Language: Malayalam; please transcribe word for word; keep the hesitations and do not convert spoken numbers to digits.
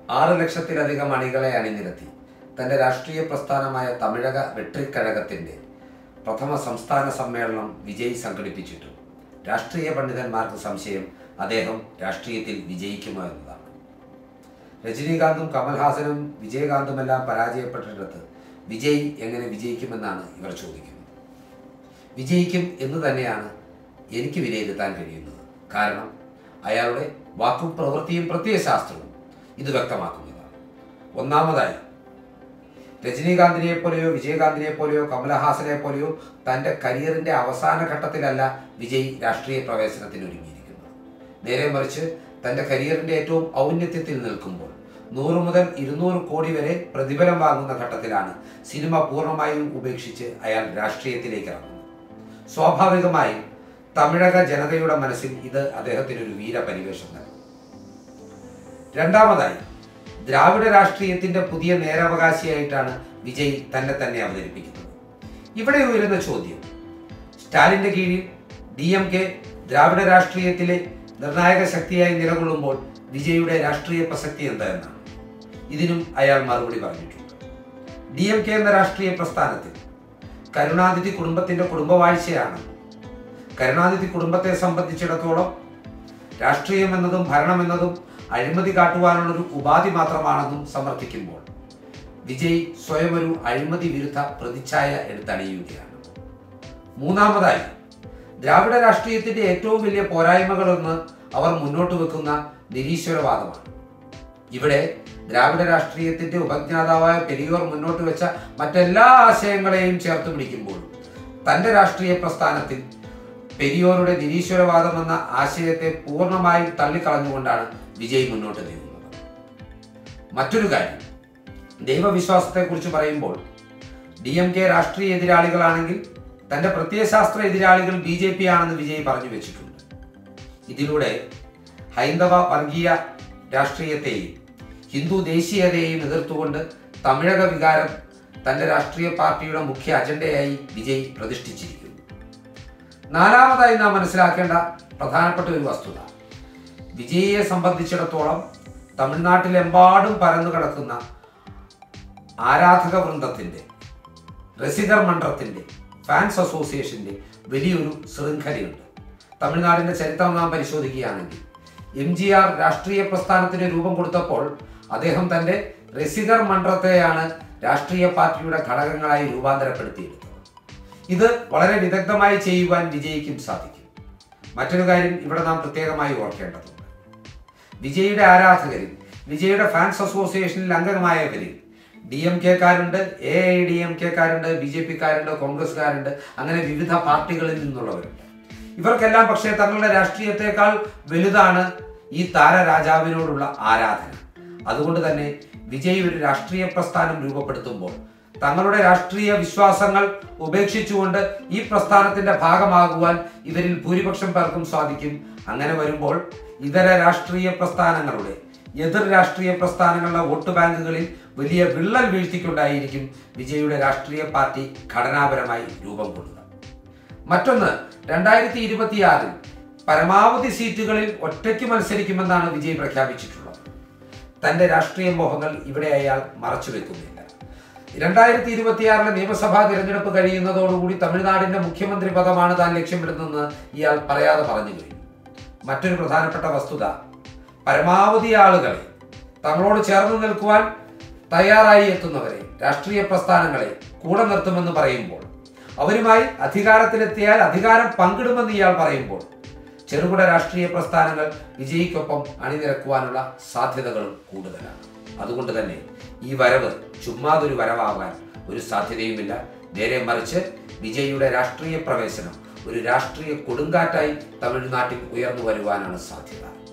ആറ് ലക്ഷത്തിലധികം അണികളെ അണിനിരത്തി തൻ്റെ രാഷ്ട്രീയ പ്രസ്ഥാനമായ തമിഴക വെട്രിക്കഴകത്തിൻ്റെ പ്രഥമ സംസ്ഥാന സമ്മേളനം വിജയ് സംഘടിപ്പിച്ചിട്ടു. രാഷ്ട്രീയ പണ്ഡിതന്മാർക്ക് സംശയം അദ്ദേഹം രാഷ്ട്രീയത്തിൽ വിജയിക്കുമോ എന്നതാണ്. രജനീകാന്തും കമൽഹാസനും വിജയകാന്തുമെല്ലാം പരാജയപ്പെട്ടിടത്ത് വിജയ് എങ്ങനെ വിജയിക്കുമെന്നാണ് ഇവർ ചോദിക്കുന്നത്. വിജയിക്കും എന്ന് തന്നെയാണ് എനിക്ക് വിലയിരുത്താൻ കഴിയുന്നത്. കാരണം അയാളുടെ വാക്കും പ്രവൃത്തിയും പ്രത്യയശാസ്ത്രവും ഇത് വ്യക്തമാക്കുന്നതാണ്. ഒന്നാമതായി, രജനീകാന്തിനെ പോലെയോ വിജയകാന്തിനെ പോലെയോ കമലഹാസനെ പോലെയോ തൻ്റെ കരിയറിൻ്റെ അവസാന ഘട്ടത്തിലല്ല വിജയ് രാഷ്ട്രീയ പ്രവേശനത്തിന് ഒരുങ്ങിയിരിക്കുന്നത്. നേരെ മറിച്ച് തൻ്റെ കരിയറിൻ്റെ ഏറ്റവും ഔന്നത്യത്തിൽ നിൽക്കുമ്പോൾ നൂറ് മുതൽ ഇരുന്നൂറ് കോടി വരെ പ്രതിഫലം വാങ്ങുന്ന ഘട്ടത്തിലാണ് സിനിമ പൂർണ്ണമായും ഉപേക്ഷിച്ച് അയാൾ രാഷ്ട്രീയത്തിലേക്ക് ഇറങ്ങുന്നത്. സ്വാഭാവികമായും തമിഴക ജനതയുടെ മനസ്സിൽ ഇത് അദ്ദേഹത്തിനൊരു വീരപരിവേഷം നൽകും. രണ്ടാമതായി, ദ്രാവിഡ രാഷ്ട്രീയത്തിന്റെ പുതിയ നേരവകാശിയായിട്ടാണ് വിജയ് തന്നെ തന്നെ അവതരിപ്പിക്കുന്നത്. ഇവിടെ ഉയരുന്ന ചോദ്യം, സ്റ്റാലിന്റെ കീഴിൽ ഡി എം കെ ദ്രാവിഡ രാഷ്ട്രീയത്തിലെ നിർണായക ശക്തിയായി നിലകൊള്ളുമ്പോൾ വിജയുടെ രാഷ്ട്രീയ പ്രസക്തി എന്താണെന്നാണ്. ഇതിനും അയാൾ മറുപടി പറഞ്ഞിട്ടുണ്ട്. ഡി എം കെ എന്ന രാഷ്ട്രീയ പ്രസ്ഥാനത്തിൽ കരുണാനിധി കുടുംബത്തിന്റെ കുടുംബവാഴ്ചയാണ്. കരുണാനിധി കുടുംബത്തെ സംബന്ധിച്ചിടത്തോളം രാഷ്ട്രീയം എന്നതും ഭരണം എന്നതും അഴിമതി കാട്ടുവാനുള്ളൊരു ഉപാധി മാത്രമാണെന്നും സമർത്ഥിക്കുമ്പോൾ വിജയ് സ്വയം ഒരു അഴിമതി വിരുദ്ധ പ്രതിച്ഛായ എടുത്തണിയുകയാണ്. മൂന്നാമതായി, ദ്രാവിഡ രാഷ്ട്രീയത്തിന്റെ ഏറ്റവും വലിയ പോരായ്മകളൊന്ന് അവർ മുന്നോട്ട് വെക്കുന്ന നിരീശ്വരവാദമാണ്. ഇവിടെ ദ്രാവിഡ രാഷ്ട്രീയത്തിന്റെ ഉപജ്ഞാതാവായ പെരിയോർ മുന്നോട്ട് വെച്ച മറ്റെല്ലാ ആശയങ്ങളെയും ചേർത്ത് പിടിക്കുമ്പോൾ തന്റെ രാഷ്ട്രീയ പ്രസ്ഥാനത്തിൽ പെരിയോറുടെ നിരീശ്വരവാദം എന്ന ആശയത്തെ പൂർണ്ണമായി തള്ളിക്കളഞ്ഞുകൊണ്ടാണ് വിജയ് മുന്നോട്ട് നീങ്ങുന്നത്. മറ്റൊരു കാര്യം, ദൈവവിശ്വാസത്തെക്കുറിച്ച് പറയുമ്പോൾ ഡി എം കെ രാഷ്ട്രീയ എതിരാളികളാണെങ്കിൽ തന്റെ പ്രത്യയശാസ്ത്ര എതിരാളികൾ ബി ജെ പി ആണെന്ന് വിജയ് പറഞ്ഞു വെച്ചിട്ടുണ്ട്. ഇതിലൂടെ ഹൈന്ദവ വർഗീയ രാഷ്ട്രീയത്തെയും ഹിന്ദു ദേശീയതയെയും എതിർത്തുകൊണ്ട് തമിഴക വികാരം തന്റെ രാഷ്ട്രീയ പാർട്ടിയുടെ മുഖ്യ അജണ്ടയായി വിജയ് പ്രതിഷ്ഠിച്ചിരിക്കുന്നു. നാലാമതായി നാം മനസ്സിലാക്കേണ്ട പ്രധാനപ്പെട്ട ഒരു വസ്തുത, വിജയിയെ സംബന്ധിച്ചിടത്തോളം തമിഴ്നാട്ടിലെമ്പാടും പരന്നു കിടക്കുന്ന ആരാധക വൃന്ദത്തിന്റെ, രസികർ മണ്ഡലത്തിന്റെ, ഫാൻസ് അസോസിയേഷന്റെ വലിയൊരു ശൃംഖലയുണ്ട്. തമിഴ്നാടിന്റെ ചരിത്രം നാം പരിശോധിക്കുകയാണെങ്കിൽ എം ജി ആർ രാഷ്ട്രീയ പ്രസ്ഥാനത്തിന് രൂപം കൊടുത്തപ്പോൾ അദ്ദേഹം തന്റെ രസികർ മണ്ഡലത്തെയാണ് രാഷ്ട്രീയ പാർട്ടിയുടെ ഘടകങ്ങളായി രൂപാന്തരപ്പെടുത്തിയെടുത്തത്. ഇത് വളരെ വിദഗ്ധമായി ചെയ്യുവാൻ വിജയിക്കും സാധിക്കും. മറ്റൊരു കാര്യം ഇവിടെ നാം പ്രത്യേകമായി ഓർക്കേണ്ടതുണ്ട്. വിജയുടെ ആരാധകരിൽ, വിജയുടെ ഫാൻസ് അസോസിയേഷനിൽ അംഗമായവരിൽ ഡി എം കെക്കാരുണ്ട്, എ ഐ ഡി എം കെക്കാരുണ്ട്, ബി ജെ പിക്കാരുണ്ട്, കോൺഗ്രസ്സുകാരുണ്ട്, അങ്ങനെ വിവിധ പാർട്ടികളിൽ നിന്നുള്ളവരുണ്ട്. ഇവർക്കെല്ലാം പക്ഷേ തങ്ങളുടെ രാഷ്ട്രീയത്തെക്കാൾ വലുതാണ് ഈ താരരാജാവിനോടുള്ള ആരാധന. അതുകൊണ്ട് തന്നെ വിജയ് ഒരു രാഷ്ട്രീയ പ്രസ്ഥാനം രൂപപ്പെടുത്തുമ്പോൾ തങ്ങളുടെ രാഷ്ട്രീയ വിശ്വാസങ്ങൾ ഉപേക്ഷിച്ചുകൊണ്ട് ഈ പ്രസ്ഥാനത്തിന്റെ ഭാഗമാകുവാൻ ഇവരിൽ ഭൂരിപക്ഷം പേർക്കും സാധിക്കും. അങ്ങനെ വരുമ്പോൾ ഇതര രാഷ്ട്രീയ പ്രസ്ഥാനങ്ങളുടെ, എതിർ രാഷ്ട്രീയ പ്രസ്ഥാനങ്ങളുടെ വോട്ട് ബാങ്കുകളിൽ വലിയ വിള്ളൽ വീഴ്ത്തിക്കൊണ്ടായിരിക്കും വിജയുടെ രാഷ്ട്രീയ പാർട്ടി ഘടനാപരമായി രൂപം കൊള്ളുക. മറ്റൊന്ന്, രണ്ടായിരത്തി ഇരുപത്തിയാറിൽ പരമാവധി സീറ്റുകളിൽ ഒറ്റയ്ക്ക് മത്സരിക്കുമെന്നാണ് വിജയ് പ്രഖ്യാപിച്ചിട്ടുള്ളത്. തന്റെ രാഷ്ട്രീയ മോഹങ്ങൾ ഇവിടെ അയാൾ മറച്ചുവെക്കുന്നില്ല. രണ്ടായിരത്തി ഇരുപത്തിയാറിലെ നിയമസഭാ തിരഞ്ഞെടുപ്പ് കഴിയുന്നതോടുകൂടി തമിഴ്നാടിന്റെ മുഖ്യമന്ത്രി പദമാണ് താൻ ലക്ഷ്യമിടുന്നതെന്ന് ഇയാൾ പറയാതെ പറഞ്ഞു കഴിഞ്ഞു. മറ്റൊരു പ്രധാനപ്പെട്ട വസ്തുത, പരമാവധി ആളുകളെ, തങ്ങളോട് ചേർന്ന് നിൽക്കുവാൻ തയ്യാറായി എത്തുന്നവരെ, രാഷ്ട്രീയ പ്രസ്ഥാനങ്ങളെ കൂടെ നിർത്തുമെന്ന് പറയുമ്പോൾ, അവരുമായി അധികാരത്തിലെത്തിയാൽ അധികാരം പങ്കിടുമെന്ന് ഇയാൾ പറയുമ്പോൾ ചെറുകിട രാഷ്ട്രീയ പ്രസ്ഥാനങ്ങൾ വിജയിക്കൊപ്പം അണിനിരക്കുവാനുള്ള സാധ്യതകളും കൂടുതലാണ്. അതുകൊണ്ട് തന്നെ ഈ വരവ് ചുമ്മാതൊരു വരവാകാൻ ഒരു സാധ്യതയുമില്ല. നേരെ മറിച്ച് വിജയുടെ രാഷ്ട്രീയ പ്രവേശനം ഒരു രാഷ്ട്രീയ കൊടുങ്കാറ്റായി തമിഴ്നാട്ടിൽ ഉയർന്നു വരുവാനാണ് സാധ്യത.